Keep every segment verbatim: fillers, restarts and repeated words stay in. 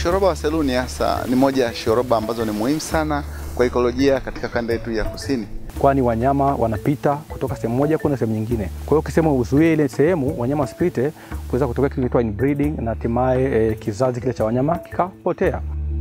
Ushoroba wa Selous Niassa ni moja ya shoroba ambazo ni muhimu sana kwa ekolojia katika kanda yetu ya kusini. Kwani wanyama wanapita kutoka sehemu moja kwenda sehemu nyingine. Kwa hiyo ukisema uzuie ile sehemu wanyama wasipite, kuweza kutokea kitu kinaitwa inbreeding na hatimaye e, kizazi kile cha wanyama kikapotea.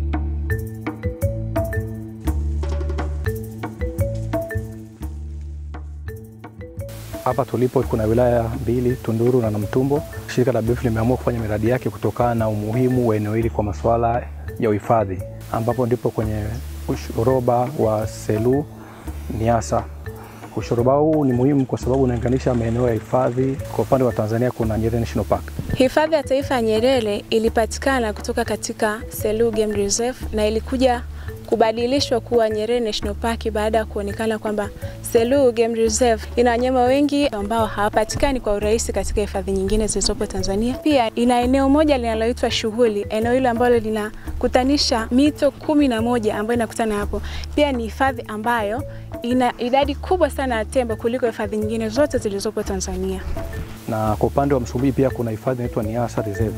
Hapa tulipo kuna wilaya mbili, Tunduru na Namtumbo. Shirika la W W F limeamua kufanya miradi yake kutokana na umuhimu wa eneo hili kwa masuala ya uhifadhi, ambapo ndipo kwenye ushoroba wa Selous Niassa. Ushoroba huu ni muhimu kwa sababu unaunganisha maeneo ya hifadhi. Kwa upande wa Tanzania kuna Nyerere National Park. Hifadhi ya Taifa ya Nyerere ilipatikana kutoka katika Selous Game Reserve na ilikuja kubadilishwa kuwa Nyerere National Park baada ya kuonekana kwamba Selous Game Reserve ina wanyama wengi ambao hawapatikani kwa urahisi katika hifadhi nyingine zilizopo Tanzania. Pia ina eneo moja linaloitwa Shughuli, eneo hilo ambalo linakutanisha mito kumi na moja ambayo inakutana hapo. Pia ni hifadhi ambayo ina idadi kubwa sana ya tembo kuliko hifadhi nyingine zote zilizopo Tanzania. Na kwa upande wa Msumbiji pia kuna hifadhi inaitwa Niassa Reserve.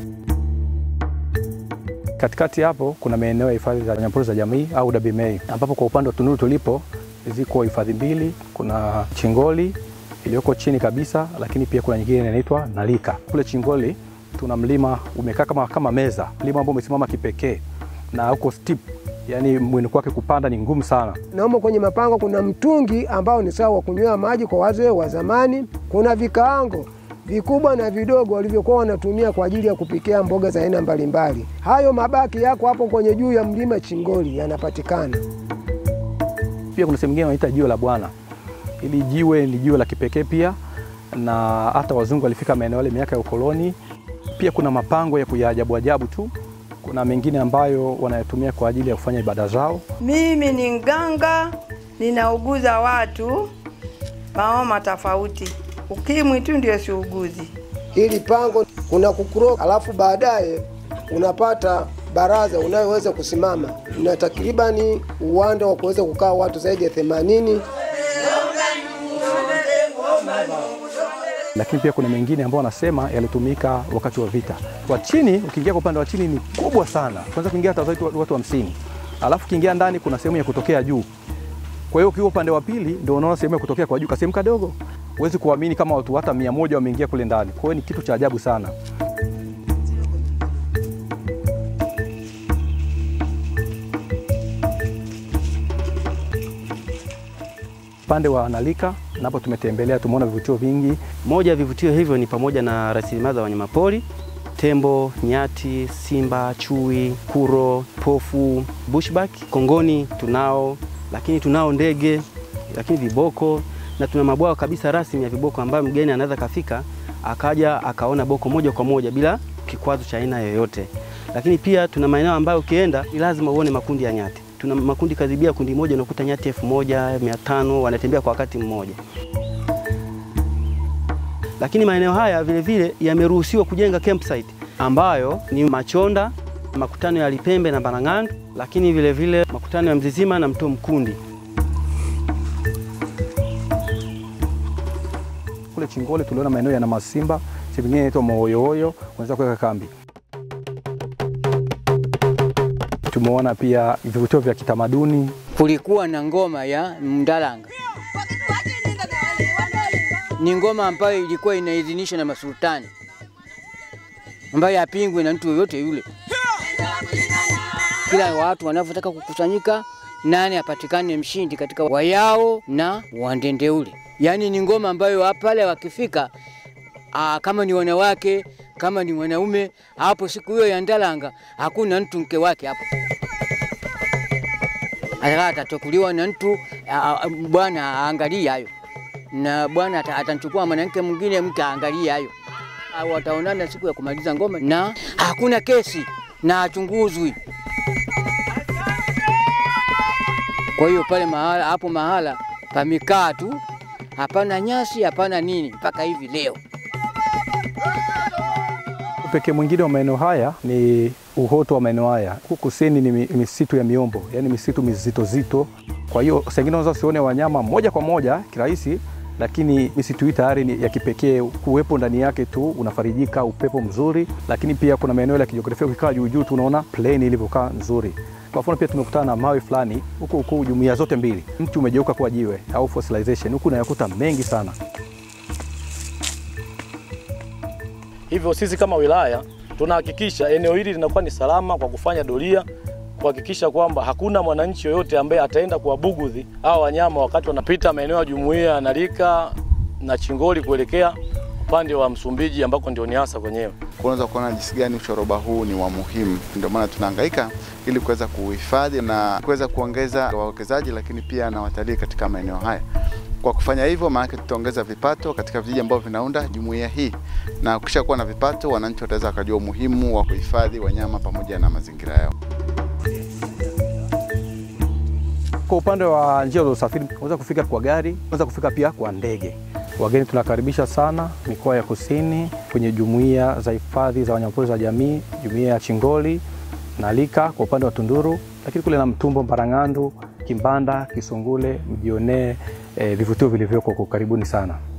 Katikati hapo kuna maeneo ya hifadhi za wanyamapori za jamii au W W F, ambapo kwa upande wa Tunduru tulipo ziko hifadhi mbili. Kuna Chingoli iliyoko chini kabisa, lakini pia kuna nyingine inaitwa Nalika. Kule Chingoli tuna mlima umekaa kama kama meza, mlima ambao umesimama kipekee na uko steep, yani mwinuko wake kupanda ni ngumu sana. Naomba kwenye mapango kuna mtungi ambao ni sawa kunywea maji kwa wazee wa zamani. Kuna vikaango vikubwa na vidogo walivyokuwa wanatumia kwa ajili ya kupikia mboga za aina mbalimbali. Hayo mabaki yako hapo kwenye juu ya mlima Chingoli yanapatikana. Pia kuna sehemu nyingine wanaita jiwe la Bwana. Hili jiwe ni jiwe la kipekee pia, na hata wazungu walifika maeneo yale miaka ya ukoloni. Pia kuna mapango ya kuajabu ajabu tu. Kuna mengine ambayo wanayatumia kwa ajili ya kufanya ibada zao. Mimi ni mganga, ninauguza watu maoma tofauti. Ukimwi tu ndio siuguzi. Hili pango kuna kukuroga, alafu baadaye unapata baraza unayoweza kusimama. Na takribani uwanda wa kuweza kukaa watu zaidi ya themanini. Lakini pia kuna mengine ambao wanasema yalitumika wakati wa vita. Kwa chini, ukiingia kwa upande wa chini ni kubwa sana. Kwanza kuingia hata watu hamsini. Alafu kiingia ndani kuna sehemu ya kutokea juu. Kwa hiyo ukiwa upande wa pili ndio unaona sehemu ya kutokea kwa juu, kasehemu kadogo. Huwezi kuamini kama watu hata mia moja wameingia kule ndani. Kwa hiyo ni kitu cha ajabu sana. Upande wa Nalika napo tumetembelea, tumeona vivutio vingi. Moja ya vivutio hivyo ni pamoja na rasilimali za wanyamapori, tembo, nyati, simba, chui, kuro, pofu, bushback, kongoni tunao, lakini tunao ndege, lakini viboko, na tuna mabwawa kabisa rasmi ya viboko ambayo mgeni anaweza kafika akaja akaona boko moja kwa moja bila kikwazo cha aina yoyote. Lakini pia tuna maeneo ambayo ukienda lazima uone makundi ya nyati. Tuna makundi kadhibia kundi moja unakuta nyati elfu moja mia tano wanatembea kwa wakati mmoja. Lakini maeneo haya vile vile yameruhusiwa kujenga campsite ambayo ni Machonda, makutano ya Lipembe na Barang'andu, lakini vile vile makutano ya Mzizima na Mto Mkundi. Kule Chingoli tuliona maeneo yana masimba, sehemu nyingine inaitwa Moyoyo, unaweza kuweka kambi. Tumeona pia vivutio vya kitamaduni. Kulikuwa na ngoma ya Mdalanga. Ni ngoma ambayo ilikuwa inaidhinishwa na masultani, ambayo yapingwe na mtu yoyote yule. Kila watu wanavyotaka kukusanyika, nani apatikane mshindi katika wayao na wandendeule. Yaani ni ngoma ambayo pale wakifika, aa, kama ni wanawake, kama ni wanaume, hapo siku hiyo ya Ndalanga hakuna mtu mke wake hapo. Atatokuliwa na mtu, bwana aangalie hayo. Na bwana atanchukua mwanamke mwingine, mke aangalie hayo. Wataonana siku ya kumaliza ngoma na hakuna kesi na achunguzwi. Kwa hiyo pale mahala hapo mahala pamekaa tu, hapana nyasi, hapana nini mpaka hivi leo. Pekee mwingine wa maeneo haya ni uhoto wa maeneo haya. Huku kusini ni misitu ya miombo, yani misitu mizito zito. Kwa hiyo sengine unaweza usione wanyama moja kwa moja kirahisi, lakini misitu hii tayari ni ya kipekee. Kuwepo ndani yake tu unafarijika, upepo mzuri, lakini pia kuna maeneo ya kijiografia, ukikaa juu juu tunaona plain ilivyokaa nzuri. Kwa mfano pia tumekutana na mawe fulani huko huko jumuiya zote mbili, mti umegeuka kuwa jiwe au fossilization, huku unayakuta mengi sana. Hivyo sisi kama wilaya tunahakikisha eneo hili linakuwa ni salama kwa kufanya doria, kuhakikisha kwamba hakuna mwananchi yoyote ambaye ataenda kuwabugudhi hao wanyama wakati wanapita maeneo ya jumuiya ya Narika na Chingoli kuelekea upande wa Msumbiji ambako ndio Niassa kwenyewe. Unaweza kuona jinsi gani ushoroba huu ni wa muhimu. Ndio maana tunahangaika ili kuweza kuhifadhi na kuweza kuongeza wawekezaji, lakini pia na watalii katika maeneo haya. Kwa kufanya hivyo, maana tutaongeza vipato katika vijiji ambavyo vinaunda jumuiya hii, na ukisha kuwa na vipato, wananchi wataweza kujua umuhimu wa kuhifadhi wanyama pamoja na mazingira yao. Kwa upande wa njia za usafiri, unaweza kufika kwa gari, unaweza kufika pia kwa ndege. Wageni tunakaribisha sana mikoa ya kusini kwenye jumuiya za hifadhi za wanyamapori za jamii, jumuiya ya Chingoli, Narika kwa upande wa Tunduru, lakini kule na Mtumbo, Mbarang'andu, Kimbanda, Kisungule, mjionee eh, vivutio vilivyoko. Karibuni sana.